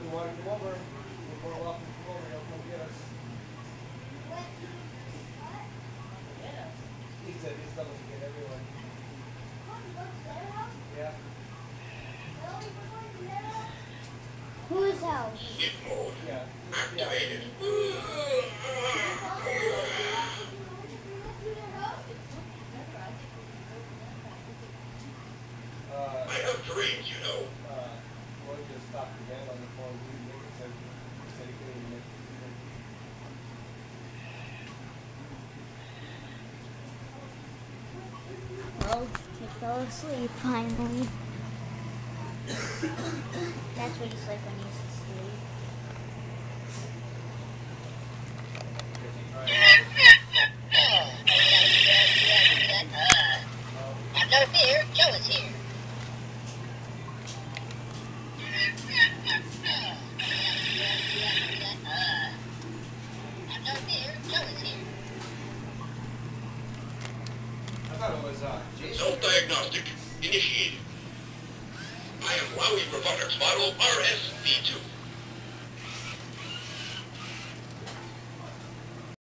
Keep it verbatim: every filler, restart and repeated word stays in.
we want to come over, we're more welcome to come over. He'll come get us. What? Get us? He said he's coming to get everyone. Come go to their house? Yeah. Really? We're going to their house? Whose house? Shit mode. Yeah. Activated. Uh, I have dreams, you know. uh, Roy just stopped the band on the phone. He didn't make it. Said, he said he couldn't even make it. Well, he fell asleep finally. That's what he's like when he's asleep. Have no fear, Joe is here. Have no fear, Joe is here. I thought it was uh, Jason. Self-diagnostic initiated. I am Wowie Robotics model R S V two.